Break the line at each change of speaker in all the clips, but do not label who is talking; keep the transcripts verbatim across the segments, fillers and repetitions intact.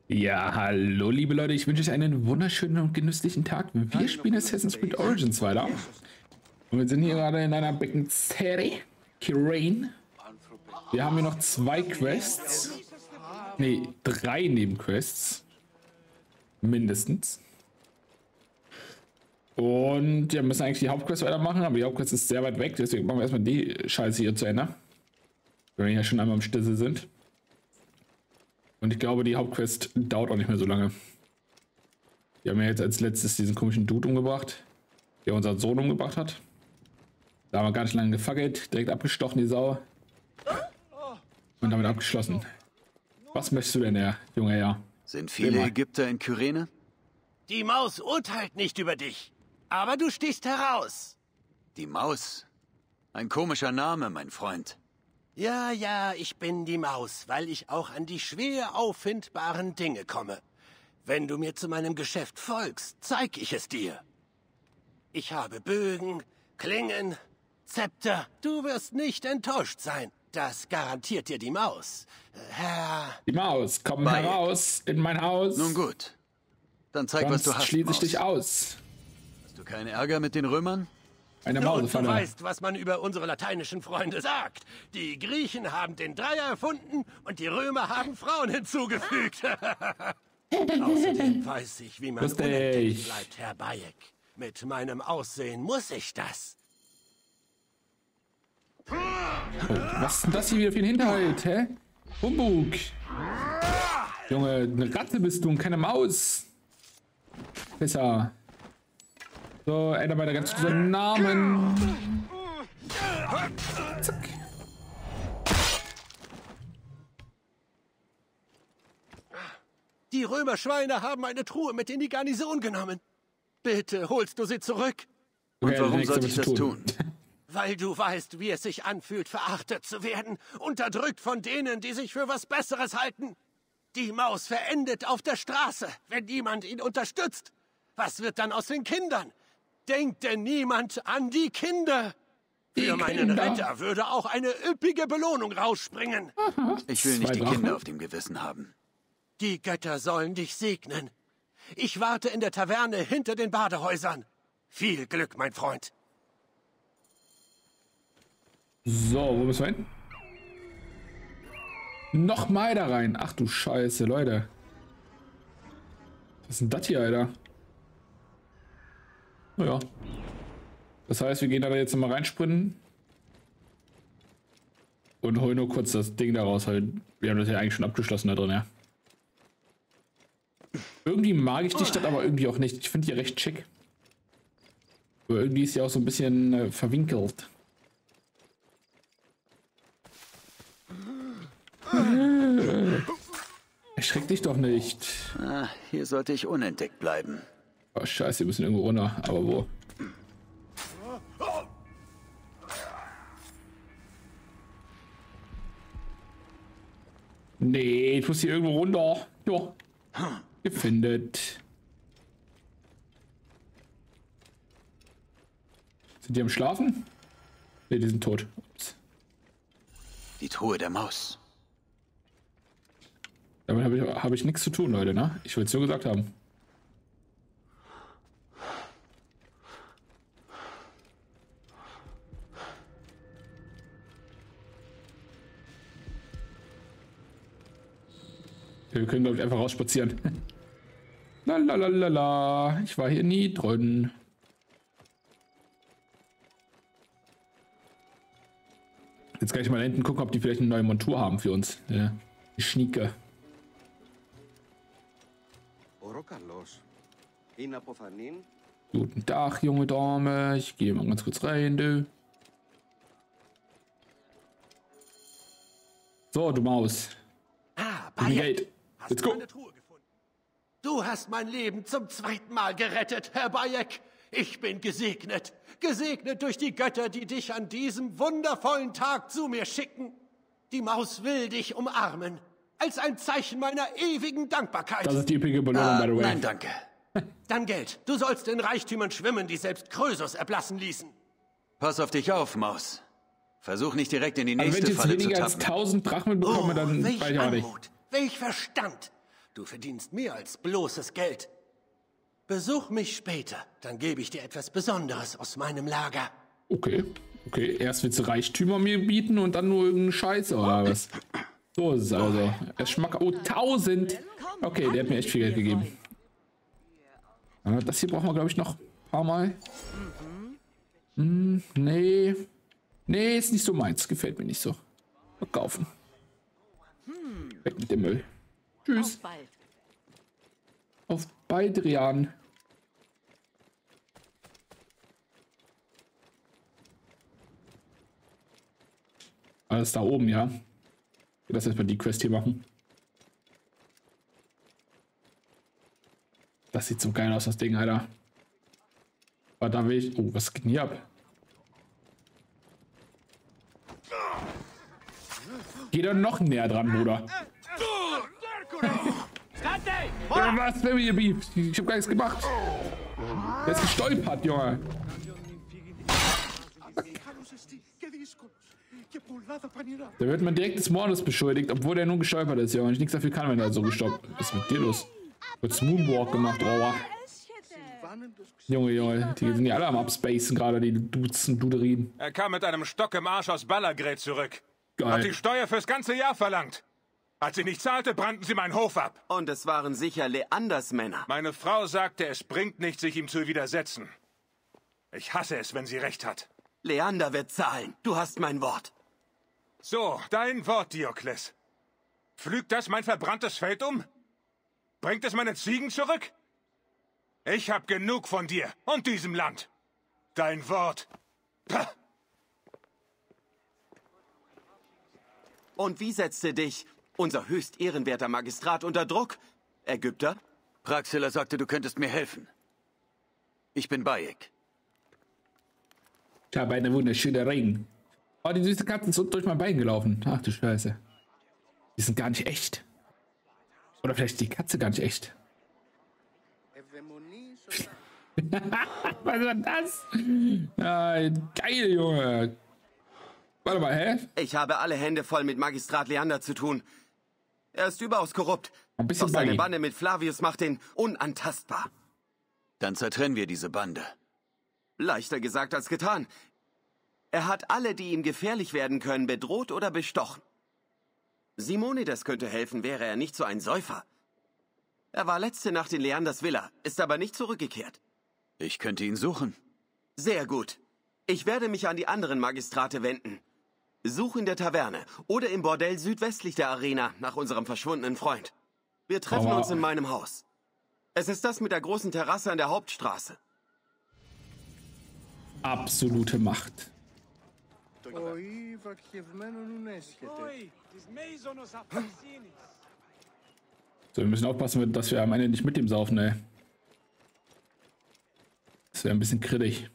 Ja, hallo liebe Leute, ich wünsche euch einen wunderschönen und genüsslichen Tag. Wir spielen Assassin's Creed Origins weiter. Und wir sind hier gerade in einer Becken Serie, Kirain. Wir haben hier noch zwei Quests. Ne, drei Nebenquests. Mindestens. Und wir müssen eigentlich die Hauptquest weitermachen, aber die Hauptquest ist sehr weit weg, deswegen machen wir erstmal die Scheiße hier zu Ende. Wenn wir ja schon einmal am Stissel sind. Und ich glaube, die Hauptquest dauert auch nicht mehr so lange. Wir haben ja jetzt als letztes diesen komischen Dude umgebracht, der unseren Sohn umgebracht hat. Da haben wir gar nicht lange gefackelt, direkt abgestochen, die Sau. Und damit abgeschlossen. Was möchtest du denn, Herr junger Herr?
Sind viele Ägypter in Kyrene?
Die Maus urteilt nicht über dich, aber du stichst heraus.
Die Maus? Ein komischer Name, mein Freund.
Ja, ja, ich bin die Maus, weil ich auch an die schwer auffindbaren Dinge komme. Wenn du mir zu meinem Geschäft folgst, zeig ich es dir. Ich habe Bögen, Klingen, Zepter. Du wirst nicht enttäuscht sein. Das garantiert dir die Maus. Herr...
Die Maus, komm
Bayek.
heraus in mein Haus.
Nun gut. Dann zeig,
Sonst
was du hast,
schließe ich
Maus.
dich aus.
Hast du keinen Ärger mit den Römern?
Eine
Nun, du
Mausefalle.
weißt, was man über unsere lateinischen Freunde sagt. Die Griechen haben den Dreier erfunden und die Römer haben Frauen hinzugefügt. Außerdem weiß ich, wie man
Lustig.
unentdeckt bleibt, Herr Bayek. Mit meinem Aussehen muss ich das.
Oh, was ist denn das hier wieder für ein Hinterhalt, hä? Humbug. Junge, eine Ratte bist du und keine Maus. Besser. So, ändern wir da ganz kurz den Namen. Zack.
Die Römerschweine haben eine Truhe mit in die Garnison genommen. Bitte holst du sie zurück.
Und
Okay,
warum
nichts
sollte
damit
ich
zu
das tun?
Weil du weißt, wie es sich anfühlt, verachtet zu werden, unterdrückt von denen, die sich für was Besseres halten. Die Maus verendet auf der Straße, wenn niemand ihn unterstützt. Was wird dann aus den Kindern? Denkt denn niemand an die Kinder?
Die
Für meinen
Kinder.
Retter würde auch eine üppige Belohnung rausspringen.
Ich will nicht
Zwei
die
Drachen.
Kinder auf dem Gewissen haben.
Die Götter sollen dich segnen. Ich warte in der Taverne hinter den Badehäusern. Viel Glück, mein Freund.
So, wo müssen wir hin? Nochmal da rein. Ach du Scheiße, Leute. Was ist denn das hier, Alter? Naja. Das heißt, wir gehen da jetzt mal reinsprinten. Und holen nur kurz das Ding da raus. Halt. Wir haben das ja eigentlich schon abgeschlossen da drin, ja. Irgendwie mag ich die Stadt aber irgendwie auch nicht. Ich finde die recht schick. Aber irgendwie ist sie auch so ein bisschen äh, verwinkelt. Erschreck dich doch nicht.
Ah, hier sollte ich unentdeckt bleiben.
Oh scheiße, wir müssen irgendwo runter. Aber wo? Nee, ich muss hier irgendwo runter. Ja. Gefindet. Sind die am Schlafen? Ne, die sind tot. Ups.
Die Truhe der Maus.
Damit habe ich, hab ich nichts zu tun, Leute, ne? Ich will es nur gesagt haben. Wir können, glaube ich, einfach rausspazieren. Lalalala. Ich war hier nie drin. Jetzt kann ich mal da hinten gucken, ob die vielleicht eine neue Montur haben für uns. Ja. Die Schnieke. Guten Tag, junge Dame. Ich gehe mal ganz kurz rein, du. So, du Maus.
Ah,
Gib mir
Bayek,
Geld.
hast
Let's
du
go.
meine Truhe gefunden? Du hast mein Leben zum zweiten Mal gerettet, Herr Bayek. Ich bin gesegnet. Gesegnet durch die Götter, die dich an diesem wundervollen Tag zu mir schicken. Die Maus will dich umarmen. Als ein Zeichen meiner ewigen Dankbarkeit.
Das ist die üppige Belohnung,
Ah,
by the way.
nein, danke.
Dann Geld. Du sollst in Reichtümern schwimmen, die selbst Krösus erblassen ließen.
Pass auf dich auf, Maus. Versuch nicht direkt in die
Also wenn
nächste
ich jetzt
Falle zu
weniger als
tappen.
tausend Drachmen bekomme, dann
welch
weiß ich auch nicht.
Anmut, welch Verstand. Du verdienst mehr als bloßes Geld. Besuch mich später, dann gebe ich dir etwas Besonderes aus meinem Lager.
Okay, okay. Erst willst du Reichtümer mir bieten und dann nur irgendeinen Scheiß oder was? So ist es also. Er schmeckt. Oh, tausend! Okay, der hat mir echt viel Geld gegeben. Ja, das hier brauchen wir, glaube ich, noch ein paar Mal. Hm, nee. Nee, ist nicht so meins. Gefällt mir nicht so. Verkaufen. Weg mit dem Müll. Tschüss. Auf Baldrian. Alles da oben, ja. Lass erstmal die Quest hier machen. Das sieht so geil aus, das Ding, Alter. Aber da will ich... Oh, was geht denn hier ab? Geh doch noch näher dran, Bruder. Ja, was denn hier, Beef? Ich hab gar nichts gemacht. Der ist gestolpert, Junge. Da wird man direkt des Mordes beschuldigt, obwohl der nur gestolpert ist, ja, und ich nichts dafür kann, wenn er so gestoppt ist. Was ist mit dir los? Wird Moonwalk gemacht, oh. Junge, Junge, die sind ja alle am Upspacen gerade, die Dudes und Duderien.
Er kam mit einem Stock im Arsch aus Ballagret zurück.
Geil.
Hat die Steuer fürs ganze Jahr verlangt. Als sie nicht zahlte, brannten sie meinen Hof ab.
Und es waren sicher Leanders Männer.
Meine Frau sagte, es bringt nichts, sich ihm zu widersetzen. Ich hasse es, wenn sie recht hat.
Leander wird zahlen. Du hast mein Wort.
So, dein Wort, Diokles. Pflügt das mein verbranntes Feld um? Bringt es meine Ziegen zurück? Ich hab genug von dir und diesem Land. Dein Wort. Pah.
Und wie setzte dich unser höchst ehrenwerter Magistrat unter Druck, Ägypter?
Praxilla sagte, du könntest mir helfen. Ich bin Bayek.
Ich habe eine wunderschöne Ring. Oh, die süße Katze ist durch mein Bein gelaufen. Ach du Scheiße. Die sind gar nicht echt. Oder vielleicht ist die Katze gar nicht echt. Was war das? Ah, geil, Junge. Warte mal, hä?
Ich habe alle Hände voll mit Magistrat Leander zu tun. Er ist überaus korrupt.
Ein bisschen
Doch seine
buggy.
Bande mit Flavius macht ihn unantastbar.
Dann zertrennen wir diese Bande.
Leichter gesagt als getan. Er hat alle, die ihm gefährlich werden können, bedroht oder bestochen. Simonides könnte helfen, wäre er nicht so ein Säufer. Er war letzte Nacht in Leanders Villa, ist aber nicht zurückgekehrt.
Ich könnte ihn suchen.
Sehr gut. Ich werde mich an die anderen Magistrate wenden. Such in der Taverne oder im Bordell südwestlich der Arena nach unserem verschwundenen Freund. Wir treffen
Aber
uns in meinem Haus. Es ist das mit der großen Terrasse an der Hauptstraße.
Absolute Macht. So, wir müssen aufpassen, dass wir am Ende nicht mit ihm saufen, ey. Das wäre ein bisschen kritisch.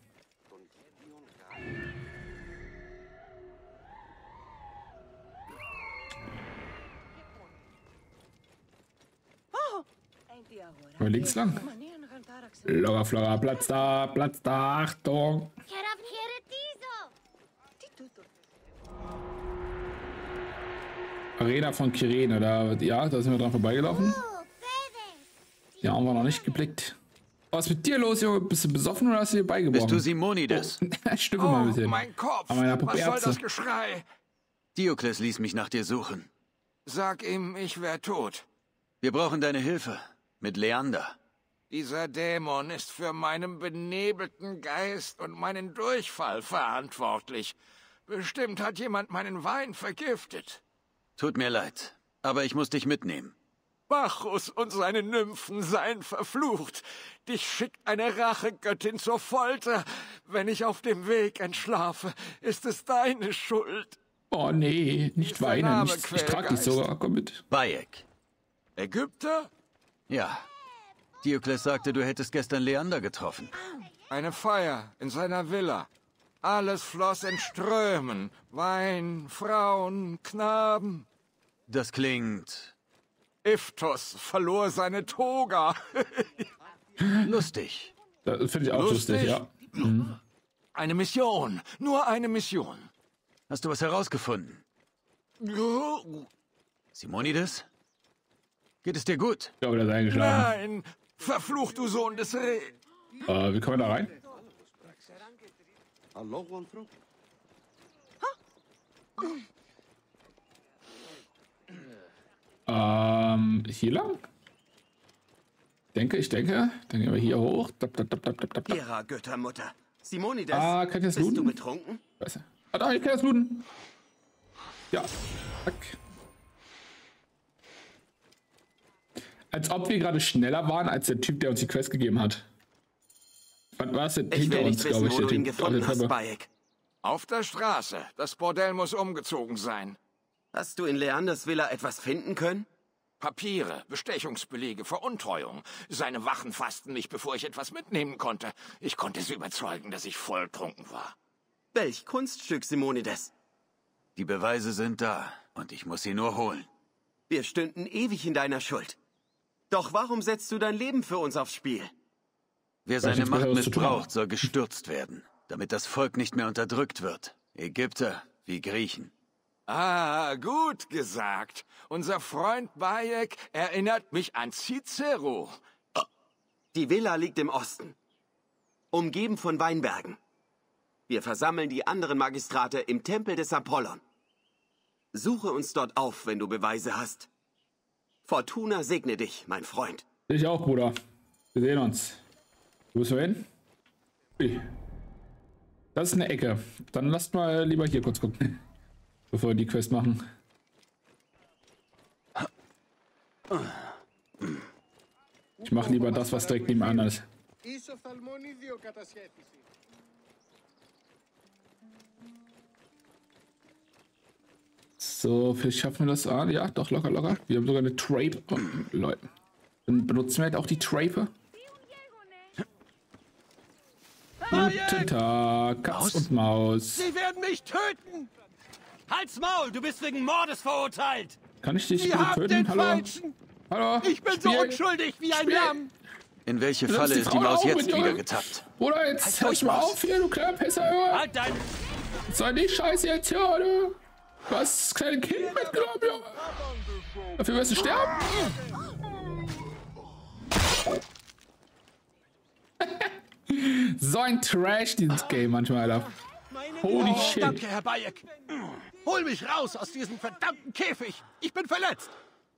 Mal links lang. Locker, flocker, Platz da, Platz da, Achtung. Arena von Kyrene, da, ja, da sind wir dran vorbeigelaufen. Ja, haben wir noch nicht geblickt. Was ist mit dir los, Junge? Bist du besoffen oder hast du dir beigebrochen?
Bist du Simonides?
Oh, stimmt mal ein bisschen.
Oh, mein Kopf!
An meiner
Was soll
Puperze.
das Geschrei?
Diokles ließ mich nach dir suchen.
Sag ihm, ich wär tot.
Wir brauchen deine Hilfe. Mit Leander.
Dieser Dämon ist für meinen benebelten Geist und meinen Durchfall verantwortlich. Bestimmt hat jemand meinen Wein vergiftet.
Tut mir leid, aber ich muss dich mitnehmen.
Bacchus und seine Nymphen seien verflucht. Dich schickt eine Rachegöttin zur Folter. Wenn ich auf dem Weg entschlafe, ist es deine Schuld.
Oh nee, nicht
Ist der
weinen.
Name
Ich, ich trag dich
Quellgeist.
sogar. Komm mit.
Bayek.
Ägypter?
Ja. Diokles sagte, du hättest gestern Leander getroffen.
Eine Feier in seiner Villa. Alles floss in Strömen. Wein, Frauen, Knaben.
Das klingt
Iphtos verlor seine Toga.
lustig.
Das finde ich auch lustig,
Lustig?
ja. Mhm.
Eine Mission. Nur eine Mission.
Hast du was herausgefunden? Simonides? Geht es dir gut?
Ich glaube, der ist eingeschlafen.
Nein, verflucht du Sohn des Re...
Äh, wie kommen wir da rein? Ähm, hier lang? Denke, ich denke. Dann gehen wir hier hoch. Dab, dab, dab, dab, dab, dab.
Hera, Göttermutter. Simonides,
Ah, kann ich das
bist du
looten?
betrunken?
Scheiße. Ah, da, ich kann das looten. Ja. Zack. Als ob wir gerade schneller waren als der Typ, der uns die Quest gegeben hat. Was war es denn
Ich
hinter
will nicht
uns,
wissen,
glaube ich,
wo
der
du ihn
Typ auf
gefunden
der
hast,
Treppe.
Bayek.
Auf der Straße. Das Bordell muss umgezogen sein.
Hast du in Leanders Villa etwas finden können?
Papiere, Bestechungsbelege, Veruntreuung. Seine Wachen fassten mich, bevor ich etwas mitnehmen konnte. Ich konnte sie überzeugen, dass ich volltrunken war.
Welch Kunststück, Simonides.
Die Beweise sind da und ich muss sie nur holen.
Wir stünden ewig in deiner Schuld. Doch warum setzt du dein Leben für uns aufs Spiel?
Wer
Weil ich
seine
nichts
Macht
Besseres zu tun habe.
missbraucht, soll gestürzt werden, damit das Volk nicht mehr unterdrückt wird. Ägypter wie Griechen.
Ah, gut gesagt. Unser Freund Bayek erinnert mich an Cicero.
Die Villa liegt im Osten, umgeben von Weinbergen. Wir versammeln die anderen Magistrate im Tempel des Apollon. Suche uns dort auf, wenn du Beweise hast. Fortuna segne dich, mein Freund.
Ich auch, Bruder. Wir sehen uns. Wo bist du hin? Ui. Das ist eine Ecke. Dann lasst mal lieber hier kurz gucken, bevor wir die Quest machen. Ich mache lieber das, was direkt nebenan ist. So, vielleicht schaffen wir das an. Ja, doch, locker, locker. Wir haben sogar eine Trape. Oh, Leute. Dann benutzen wir halt auch die Trape. Guten Tag, Katz
Maus?
und Maus.
Sie werden mich töten! Halt's Maul, du bist wegen Mordes verurteilt!
Kann ich dich
Sie
bitte
haben
töten?
den
Hallo?
Falschen!
Hallo?
Ich bin so
Spiel.
unschuldig wie ein
Spiel.
Lamm!
In welche
Lass
Falle
die
ist die
Frau
Maus
auch
jetzt
mit,
wieder
Junge.
getappt?
Bruder, jetzt
Halt
hör
durch,
mal
Maus.
auf hier, du kleiner Pisser, Junge.
Halt dein...
Was soll die Scheiße jetzt hier, oder? Du hast das kleine Kind mitgenommen, Junge. Dafür wirst du sterben. So ein Trash, dieses Game manchmal, Alter. Holy
Oh,
shit.
danke, Herr Bayek. Hol mich raus aus diesem verdammten Käfig. Ich bin verletzt.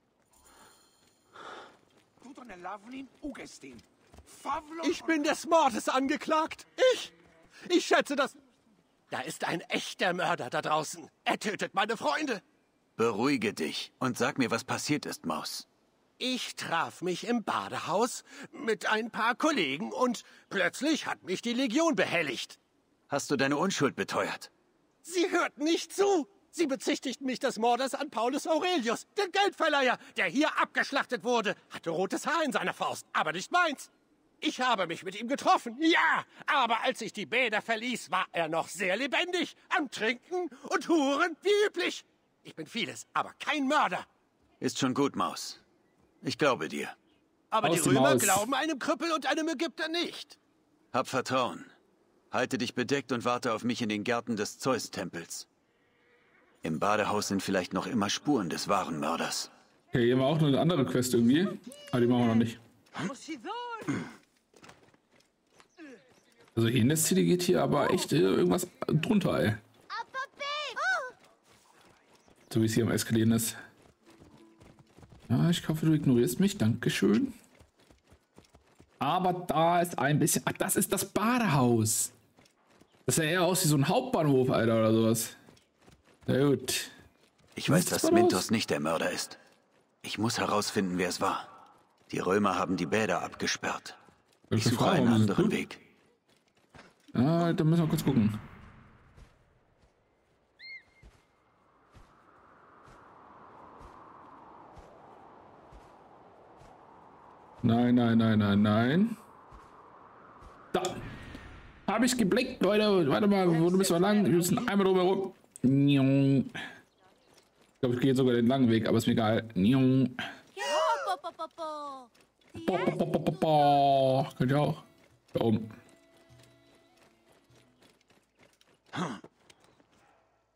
Ich bin des Mordes angeklagt. Ich? Ich schätze, dass... Da ist ein echter Mörder da draußen. Er tötet meine Freunde.
Beruhige dich und sag mir, was passiert ist, Maus.
Ich traf mich im Badehaus mit ein paar Kollegen und plötzlich hat mich die Legion behelligt.
Hast du deine Unschuld beteuert?
Sie hörten nicht zu. Sie bezichtigten mich des Mordes an Paulus Aurelius, den Geldverleiher, der hier abgeschlachtet wurde. Hatte rotes Haar in seiner Faust, aber nicht meins. Ich habe mich mit ihm getroffen, ja, aber als ich die Bäder verließ, war er noch sehr lebendig, am Trinken und Huren wie üblich. Ich bin vieles, aber kein Mörder.
Ist schon gut, Maus. Ich glaube dir.
Aber
Aus
die
die
Römer
Maus.
glauben einem Krüppel und einem Ägypter nicht.
Hab Vertrauen. Halte dich bedeckt und warte auf mich in den Gärten des Zeus-Tempels. Im Badehaus sind vielleicht noch immer Spuren des wahren Mörders.
Okay, hier haben wir auch noch eine andere Quest irgendwie. Aber die machen wir noch nicht. Also hier in der City geht hier aber echt äh, irgendwas drunter, ey. So wie es hier am Eskalieren ist. Ja, ich hoffe, du ignorierst mich. Dankeschön. Aber da ist ein bisschen... Ach, das ist das Badehaus. Das sah eher aus wie so ein Hauptbahnhof, Alter, oder sowas. Na gut.
Ich
Was
weiß,
ist
dass
da
Mintos
los?
nicht der Mörder ist. Ich muss herausfinden, wer es war. Die Römer haben die Bäder abgesperrt. Ich suche einen anderen Weg.
Ah, da müssen wir kurz gucken. Nein, nein, nein, nein, nein. Da. Habe ich geblickt, Leute. Warte mal, wo müssen wir lang? Wir müssen einmal drumherum. Ich glaube, ich gehe sogar den langen Weg, aber ist mir egal. Bo, bo, bo, bo, bo, bo. Könnt ihr auch. Da oben.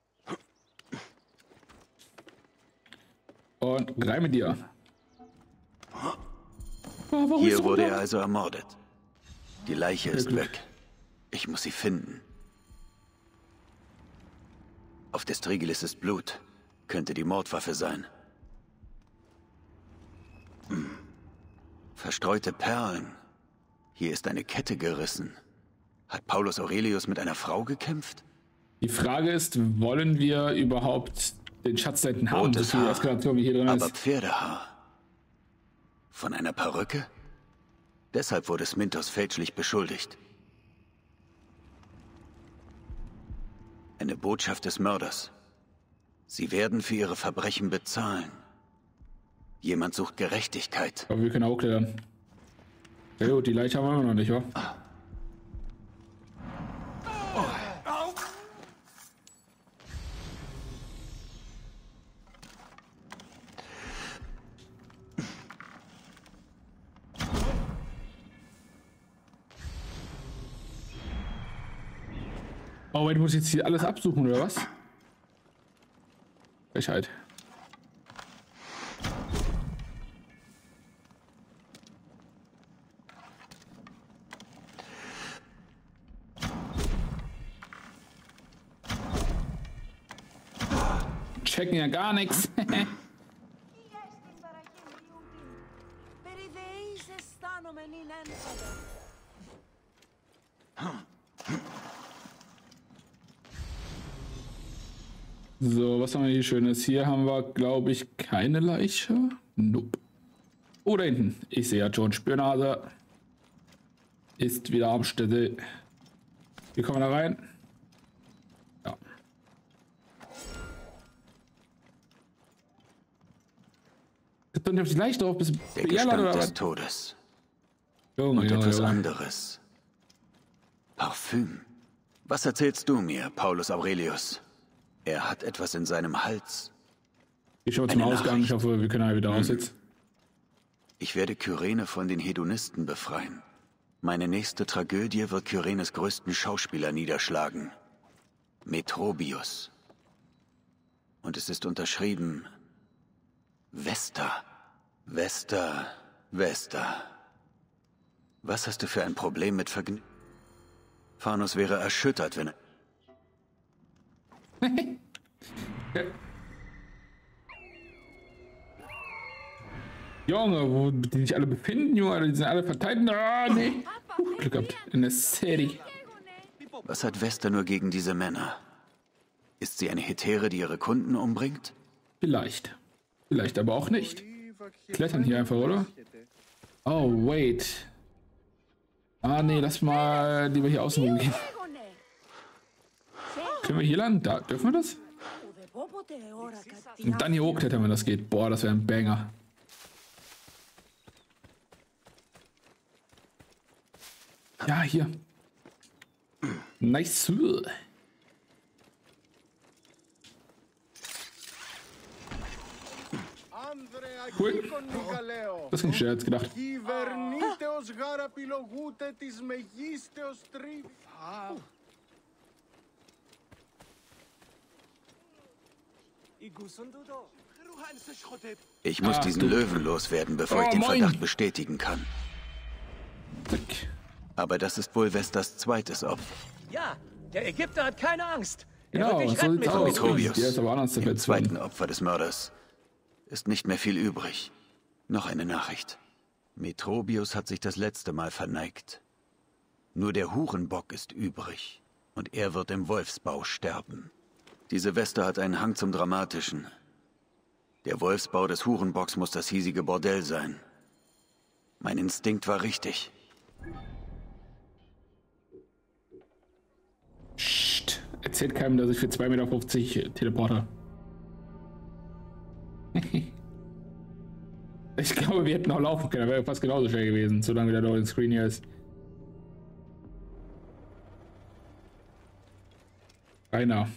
Und rein mit dir. Oh, warum
Hier
so
wurde
lang?
er also ermordet. Die Leiche ist
Glück.
weg. Ich muss sie finden. Auf des Trigilis ist Blut. Könnte die Mordwaffe sein. Hm. Verstreute Perlen. Hier ist eine Kette gerissen. Hat Paulus Aurelius mit einer Frau gekämpft?
Die Frage ist, wollen wir überhaupt den Schatz da hinten haben, so
Rotes
viel
Haar.
Eskalation wie hier drin
Aber
ist?
Pferdehaar. Von einer Perücke? Deshalb wurde Smintos fälschlich beschuldigt. Eine Botschaft des Mörders. Sie werden für ihre Verbrechen bezahlen. Jemand sucht Gerechtigkeit.
Aber wir können hochklettern. Ja gut, die Leiche haben wir immer noch nicht, wa? Oh, wait, du musst jetzt hier alles absuchen, oder was? Frechheit. Checken ja gar nichts. So, was haben wir hier Schönes? Hier haben wir, glaube ich, keine Leiche. Nope. Oh, da hinten. Ich sehe ja schon. Spürnase ist wieder am Stelle. Wie kommen wir da rein? Ja. Ist doch nicht auf die Leiche drauf, bis
Der
Bejallert
Gestank
oder
des
was?
Todes.
Junge,
Und
Junge,
etwas
Junge.
anderes. Parfüm. Was erzählst du mir, Paulus Aurelius? Er hat etwas in seinem Hals.
Ich schaue zum
Eine
Ausgang. Ich hoffe, wir können halt wieder raus jetzt.
Ich werde Kyrene von den Hedonisten befreien. Meine nächste Tragödie wird Kyrenes größten Schauspieler niederschlagen. Metrobius. Und es ist unterschrieben Vesta. Vesta, Vesta. Was hast du für ein Problem mit Vergnügen? Phanos wäre erschüttert, wenn er...
Junge, wo die sich alle befinden, Junge, die sind alle verteilt. Ah, nee. Uh, Glück gehabt. In der Serie.
Was hat Vesta nur gegen diese Männer? Ist sie eine Hetäre, die ihre Kunden umbringt?
Vielleicht. Vielleicht aber auch nicht. Klettern hier einfach, oder? Oh, wait. Ah, nee, lass mal lieber hier außen rumgehen. Können wir hier lang? Da, dürfen wir das? Und dann hier hochklettern, wenn das geht. Boah, das wäre ein Banger. Ja, hier. Nice. Cool. Das ging schneller als gedacht.
Κυβερνήτεως γαραπηλογούτε της μεγίστεως τρίβη.
Ich muss
Ach,
diesen
du.
Löwen loswerden, bevor
Oh,
ich den
moin.
Verdacht bestätigen kann.
Zack.
Aber das ist wohl Vestas zweites Opfer.
Ja, der Ägypter hat keine Angst. Er
Genau,
wird dich
so
retten,
sieht's aus.
Metrobius.
Der ist aber anders
Dem
der
zweiten Opfer des Mörders ist nicht mehr viel übrig. Noch eine Nachricht. Metrobius hat sich das letzte Mal verneigt. Nur der Hurenbock ist übrig. Und er wird im Wolfsbau sterben. Diese Weste hat einen Hang zum Dramatischen. Der Wolfsbau des Hurenbocks muss das hiesige Bordell sein. Mein Instinkt war richtig.
Psst. Erzählt keinem, dass ich für zwei Meter fünfzig teleporte. Ich glaube, wir hätten auch laufen können. Wäre fast genauso schnell gewesen, solange der Loading Screen hier ist. Keiner.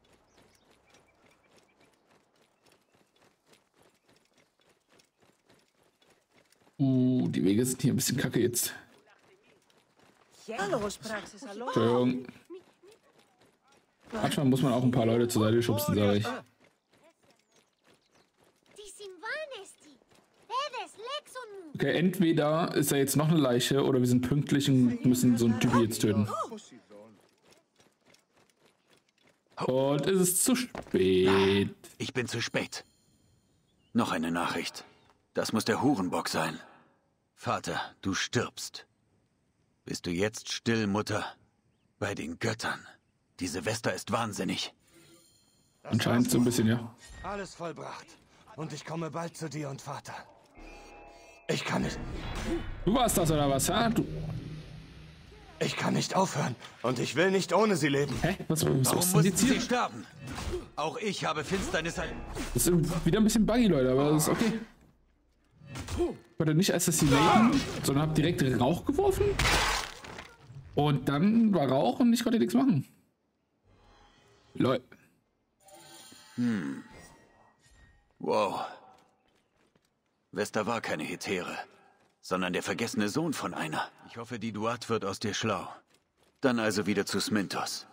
Uh, die Wege sind hier ein bisschen kacke jetzt. Entschuldigung. Manchmal muss man auch ein paar Leute zur Seite schubsen, sage ich.
Τι συμβάνεστη. Έδες,
Okay, entweder ist er jetzt noch eine Leiche oder wir sind pünktlich und müssen so einen Typ jetzt töten. Und es ist zu spät.
Ich bin zu spät. Noch eine Nachricht. Das muss der Hurenbock sein. Vater, du stirbst. Bist du jetzt still, Mutter? Bei den Göttern. Die Silvester ist wahnsinnig.
Anscheinend so ein bisschen, ja.
Alles vollbracht. Und ich komme bald zu dir und Vater. Ich kann nicht.
Du warst das oder was, ha? Du.
Ich kann nicht aufhören. Und ich will nicht ohne sie leben.
Hä? Was, was
Warum
ist denn
mussten
jetzt hier?
sie sterben? Auch ich habe Finsternis...
Das ist wieder ein bisschen buggy, Leute, aber das ist okay. Ich wollte nicht assassinaten, sondern habe direkt Rauch geworfen. Und dann war Rauch und ich konnte nichts machen. Leute.
Hm. Wow. Vesta war keine Hetäre, sondern der vergessene Sohn von einer. Ich hoffe, die Duat wird aus dir schlau. Dann also wieder zu Smintos.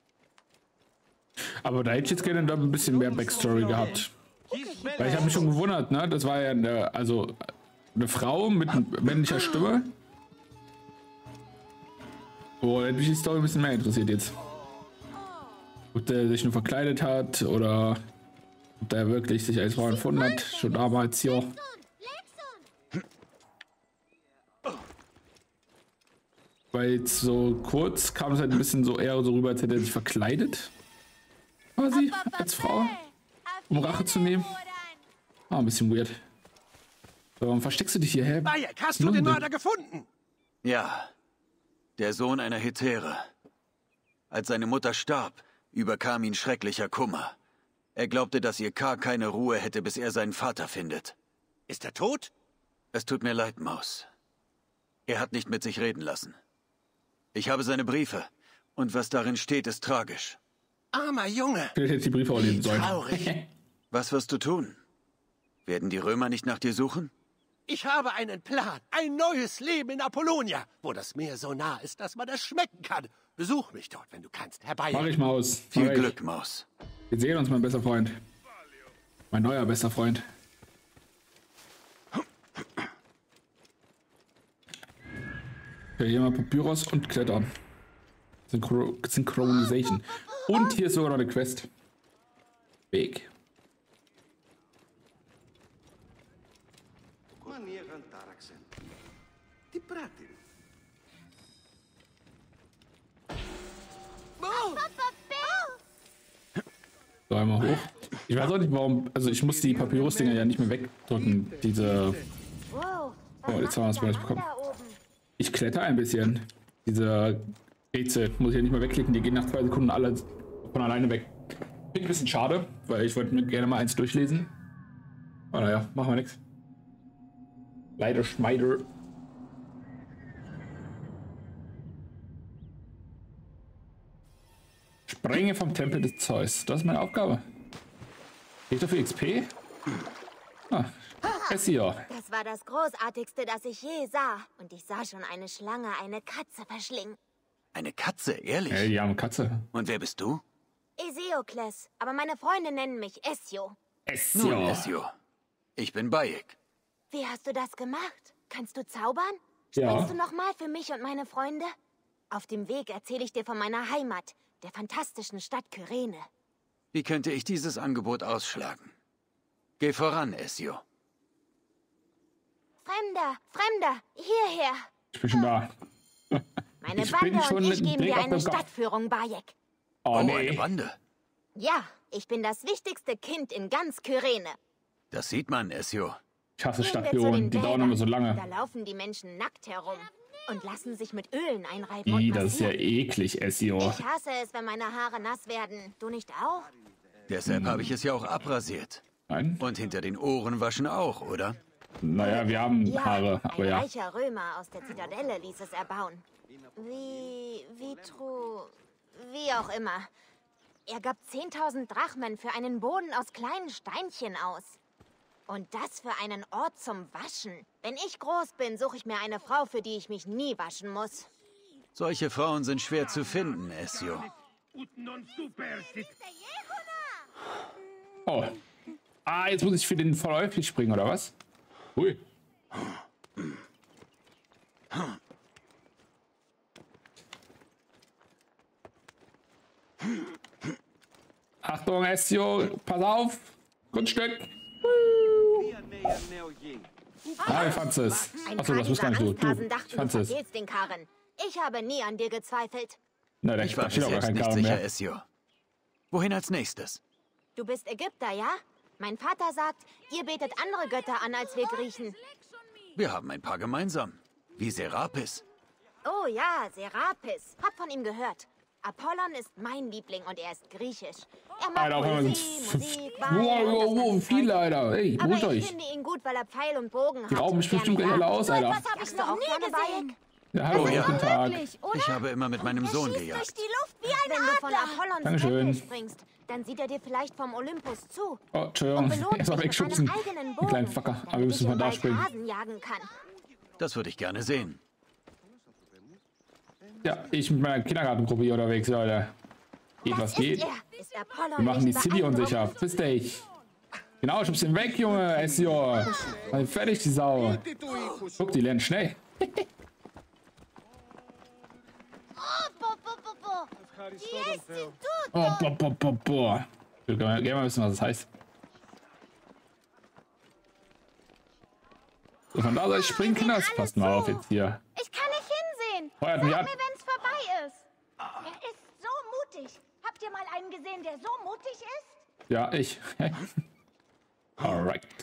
Aber da hätte ich jetzt gerne da ein bisschen mehr Backstory gehabt. Weil ich habe mich schon gewundert, ne? Das war ja eine, also eine Frau mit männlicher Stimme. Oh, hätte mich die Story ein bisschen mehr interessiert jetzt. Ob der sich nur verkleidet hat oder ob der wirklich sich als Frau empfunden hat. Schon damals, ja. Weil jetzt so kurz kam es halt ein bisschen so eher so rüber, als hätte er sich verkleidet. Quasi, als Frau. Um Rache zu nehmen. Ah, ein bisschen weird. So, warum versteckst du dich hierher?
Bayek, hast du den Mörder gefunden?
Ja. Der Sohn einer Hetäre. Als seine Mutter starb, überkam ihn schrecklicher Kummer. Er glaubte, dass ihr K keine Ruhe hätte, bis er seinen Vater findet.
Ist er tot?
Es tut mir leid, Maus. Er hat nicht mit sich reden lassen. Ich habe seine Briefe. Und was darin steht, ist tragisch.
Armer Junge.
Vielleicht hätte ich die Briefe auch lesen sollen.
Traurig.
Was wirst du tun? Werden die Römer nicht nach dir suchen?
Ich habe einen Plan. Ein neues Leben in Apollonia, wo das Meer so nah ist, dass man es schmecken kann. Besuch mich dort, wenn du kannst, Herr Bayek.
Mach ich, Maus. Mach
Viel
ich.
Glück, Maus.
Wir sehen uns, mein bester Freund. Mein neuer bester Freund. Okay, hier mal Papyrus und Klettern. Synchro Synchronization. Und hier ist sogar noch eine Quest. Weg. So, einmal hoch. Ich weiß auch nicht, warum. Also, ich muss die Papyrus-Dinger ja nicht mehr wegdrücken. Diese. Oh, jetzt haben wir das Bonus bekommen. Ich kletter ein bisschen. Diese Rätsel muss ich ja nicht mehr wegklicken. Die gehen nach zwei Sekunden alle von alleine weg. Finde ich ein bisschen schade, weil ich wollte mir gerne mal eins durchlesen. Aber naja, machen wir nichts. Leider Schmeider. Sprenge vom Tempel des Zeus. Das ist meine Aufgabe. Geht dafür X P? Ah, Essia.
Das war das Großartigste, das ich je sah. Und ich sah schon eine Schlange eine Katze verschlingen.
Eine Katze, ehrlich?
Hey, die arme Katze.
Und wer bist du?
Eseokles, aber meine Freunde nennen mich Essio.
Nun,
Essia.
Essio. Ich bin Bayek.
Wie hast du das gemacht? Kannst du zaubern?
Ja.
Spielst du nochmal für mich und meine Freunde? Auf dem Weg erzähle ich dir von meiner Heimat, der fantastischen Stadt Kyrene.
Wie könnte ich dieses Angebot ausschlagen? Geh voran, Essio.
Fremder, Fremder, hierher.
Ich bin schon da.
Meine
Ich
Bande
bin schon
und ich
mit dem
geben
Blick
dir
auf
eine
den Kopf.
Stadtführung, Bayek.
Oh,
Oh,
nee.
eine Bande.
Ja, ich bin das wichtigste Kind in ganz Kyrene.
Das sieht man, Essio.
Ich hasse
Gehen wir zu
Stadtführungen.
den
Die dauern
Bädern.
immer so
Da
lange.
laufen die Menschen nackt herum und lassen sich mit Ölen einreiben und
Ih, das ist ja
massieren.
eklig, Essio.
Ich hasse es, wenn meine Haare nass werden. Du nicht auch?
Deshalb habe ich es ja auch abrasiert.
Nein?
Und hinter den Ohren waschen auch, oder?
Naja, wir haben
Ja,
Haare,
ein
aber ja.
reicher Römer aus der Zitadelle ließ es erbauen. Wie, wie tru, wie auch immer. Er gab zehntausend Drachmen für einen Boden aus kleinen Steinchen aus. Und das für einen Ort zum Waschen. Wenn ich groß bin, suche ich mir eine Frau, für die ich mich nie waschen muss.
Solche Frauen sind schwer zu finden, Essio.
Oh. Ah, jetzt muss ich für den vorläufig springen, oder was? Ui. Achtung, Ezio, pass auf. Grundstück. Ah, ich fand's es. Achso, das bist gar nicht du. Du, ich fand's es.
Den Karren. Ich habe nie an dir gezweifelt.
Na,
ich war bis jetzt nicht sicher, Ezio. Wohin als nächstes?
Du bist Ägypter, ja? Mein Vater sagt, ihr betet andere Götter an als wir Griechen.
Wir haben ein paar gemeinsam. Wie Serapis.
Oh ja, Serapis. Hab von ihm gehört. Apollon ist mein Liebling und er ist griechisch. Er mag
Alter,
Poesie, Musik,
wow, wow, wow, viele, Alter. Ey,
aber
ruhig
ich
euch.
finde ihn gut, weil er Pfeil und Bogen hat.
Die rauben mich bestimmt gleich alle aus, Alter.
Was hab ich noch nie gesehen?
Ja, hallo,
Oh ja.
guten Tag.
Ich habe immer mit meinem Sohn
Durch
gejagt.
die Luft wie ein Wenn du von Apollons
Dankeschön.
Tempel springst, dann sieht er dir vielleicht vom Olympus zu.
Oh, Entschuldigung. Erstmal wegschubsen. Die kleinen Facker. Aber wir müssen mal da springen.
Jagen kann.
Das würde ich gerne sehen.
Ja, ich mit meiner Kindergartengruppe hier unterwegs, Leute. Geht, was geht. Wir machen die City unsicher. Piss dich. Genau, schubst ihn weg, Junge. Ezio. Mal fertig, die Sau. Guck, die lernen schnell. Oh, boah, boah, boah, boah. Ich will gerne mal wissen, was das heißt. So, von da soll ich springen, Kinder. Das passt mal auf jetzt hier.
Ich kann nicht hinsehen.
Feuert
Sag
mich
mir,
ab.
wenn es vorbei ist. Er ist so mutig. Habt ihr mal einen gesehen, der so mutig ist?
Ja, ich. Alright.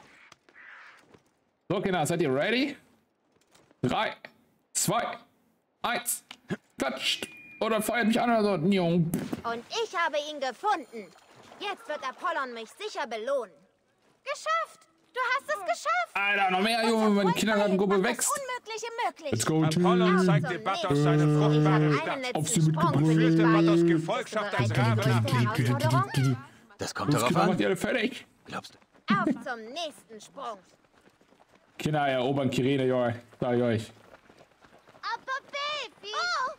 So, Kinder, seid ihr ready? Drei, zwei, eins. Klatscht. Oder feuert mich an oder so.
Und ich habe ihn gefunden. Jetzt wird Apollon mich sicher belohnen. Geschafft! Du hast es geschafft!
Alter, noch mehr, Junge, wenn meine Kindergartengruppe wächst.
Unmögliche möglich.
Let's go,
Apollon zeigt dem Batos seine fruchtbare Stadt.
Auf sie mitgebracht.
Führte Batos Gefolgschaft als Rabe nach.
Das kommt
Los,
darauf
Kinder, macht
an.
ihr alle fertig?
Glaubst du?
Auf zum nächsten Sprung.
Kinder erobern Kyrene, Junge. Sag ich euch.
Aber Baby! Oh.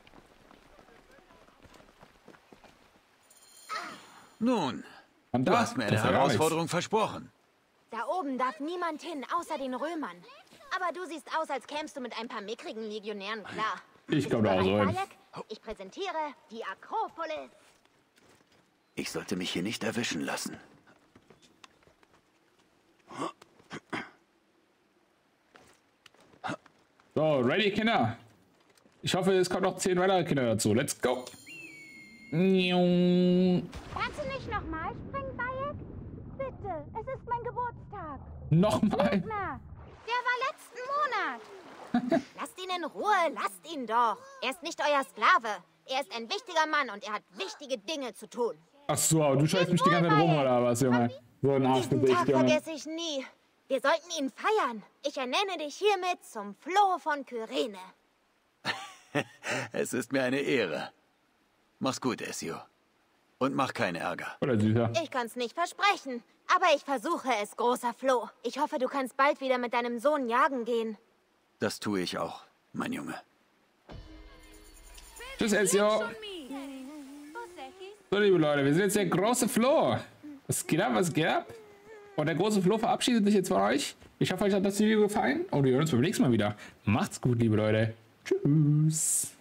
Nun,
Und
du
da,
hast mir
das
eine
ist ja gar
Herausforderung versprochen.
Da oben darf niemand hin, außer den Römern. Aber du siehst aus, als kämst du mit ein paar mickrigen Legionären klar.
Ich komme da auch so hin.
Ich präsentiere die Akropolis.
Ich sollte mich hier nicht erwischen lassen.
So, ready, Kinder? Ich hoffe, es kommen noch zehn weitere Kinder dazu. Let's go.
Kannst du nicht nochmal springen, Bayek? Bitte, es ist mein Geburtstag.
Nochmal.
Na, der war letzten Monat. Lasst ihn in Ruhe, lasst ihn doch. Er ist nicht euer Sklave. Er ist ein wichtiger Mann und er hat wichtige Dinge zu tun.
Ach so, du scheißt mich die ganze Zeit rum, oder was, Junge? So ein
Diesen
Arschgesicht,
Tag
Junge.
vergesse ich nie. Wir sollten ihn feiern. Ich ernenne dich hiermit zum Floh von Kyrene.
Es ist mir eine Ehre. Mach's gut, Ezio. Und mach keinen Ärger.
Oder süßer.
Ich kann's nicht versprechen, aber ich versuche es, großer Floh. Ich hoffe, du kannst bald wieder mit deinem Sohn jagen gehen.
Das tue ich auch, mein Junge.
Tschüss, Ezio. So, liebe Leute, wir sind jetzt der große Flo. Was geht ab, was geht ab? Und der große Flo verabschiedet sich jetzt von euch. Ich hoffe, euch hat das Video gefallen. Und wir hören uns beim nächsten Mal wieder. Macht's gut, liebe Leute. Tschüss.